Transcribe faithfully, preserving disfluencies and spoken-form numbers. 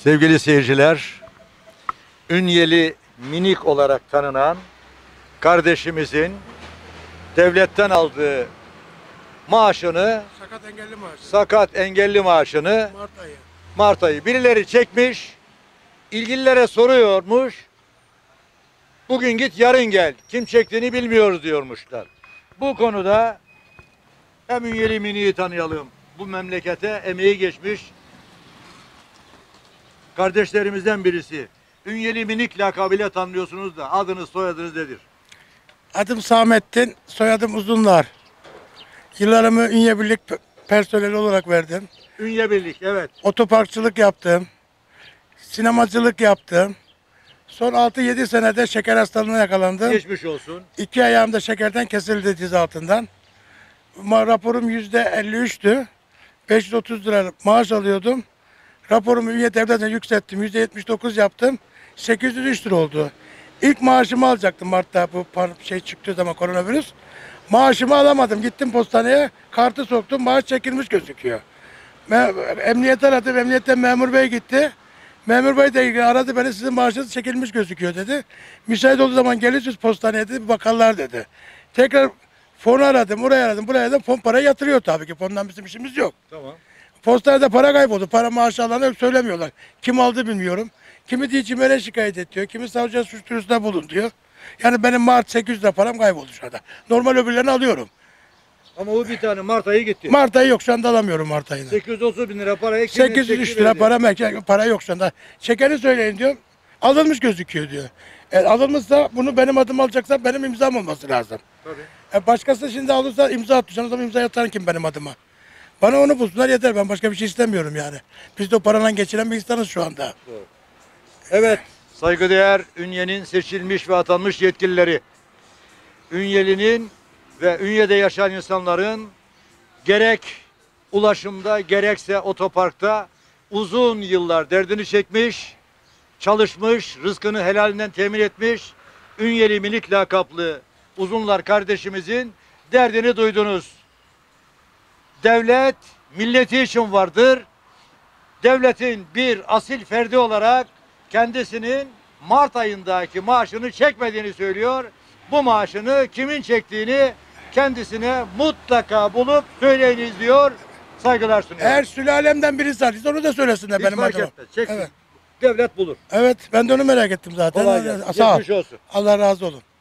Sevgili seyirciler, Ünyeli Minik olarak tanınan kardeşimizin devletten aldığı maaşını, Sakat engelli maaşı. sakat engelli maaşını Mart ayı. Mart ayı birileri çekmiş, ilgililere soruyormuş. Bugün git yarın gel. Kim çektiğini bilmiyoruz diyormuşlar. Bu konuda hem Ünyeli Minik'i tanıyalım. Bu memlekete emeği geçmiş kardeşlerimizden birisi. Ünyeli Minik lakabıyla tanıyorsunuz da adınız soyadınız nedir? Adım Samettin, soyadım Uzunlar. Yıllarımı Ünye Birlik personeli olarak verdim. Ünye Birlik, evet. Otoparkçılık yaptım. Sinemacılık yaptım. Son altı yedi senede şeker hastalığına yakalandım. Geçmiş olsun. İki ayağım da şekerden kesildi diz altından. Ma raporum yüzde elli üçtü. beş yüz otuz lira maaş alıyordum. Raporumu Ünye Devlet'e yükselttim. yüzde yetmiş dokuz yaptım. sekiz yüz üç lira oldu. İlk maaşımı alacaktım Mart'ta, bu şey çıktığı zaman, koronavirüs. Maaşımı alamadım. Gittim postaneye, kartı soktum, maaş çekilmiş gözüküyor. Me- Emniyet aradı, emniyetten memur bey gitti. Memur bey de aradı beni, sizin maaşınız çekilmiş gözüküyor dedi. Müsait olduğu zaman gelirsiniz postaneye dedi, bakarlar dedi. Tekrar fonu aradım, oraya aradım, buraya aradım. Fon parayı yatırıyor tabii ki, fondan bizim işimiz yok. Tamam. Postanede para kayboldu. Para maaşı alanı söylemiyorlar. Kim aldı bilmiyorum. Kimi diye CİMER'e şikayet ediyor. Kimi savcıya suç duyurusunda bulun diyor. Yani benim Mart sekiz yüz lira param kayboldu şu anda. Normal öbürlerini alıyorum. Ama o bir tane Mart ayı gitti. Mart ayı yok, şu anda alamıyorum Mart ayını. sekiz yüz otuz bin lira parayı sekiz yüz üç lira para, para yok şu anda. Şekeri söyleyin diyor. Alınmış gözüküyor diyor. E, alınmışsa bunu benim adım alacaksa benim imzam olması lazım. Tabii. E, başkası şimdi alırsa imza atacağım. O zaman imza atan kim benim adıma? Bana onu bulsunlar yeter. Ben başka bir şey istemiyorum yani. Biz de o parayla geçiren bir insanız şu anda. Evet, saygıdeğer Ünye'nin seçilmiş ve atanmış yetkilileri. Ünyeli'nin ve Ünye'de yaşayan insanların gerek ulaşımda gerekse otoparkta uzun yıllar derdini çekmiş, çalışmış, rızkını helalinden temin etmiş Ünyeli Minik lakaplı Uzunlar kardeşimizin derdini duydunuz. Devlet milleti için vardır. Devletin bir asil ferdi olarak kendisinin Mart ayındaki maaşını çekmediğini söylüyor. Bu maaşını kimin çektiğini kendisine mutlaka bulup söyleyiniz diyor. Saygılar sunuyorum. Eğer sülalemden birisi arıyorsa onu da söylesinler Hiç benim fark adıma. etmez. Çeksin. Evet. Devlet bulur. Evet, ben de onu merak ettim zaten. Kolay gelsin. Sağ ol. Geçmiş olsun. Allah razı olsun.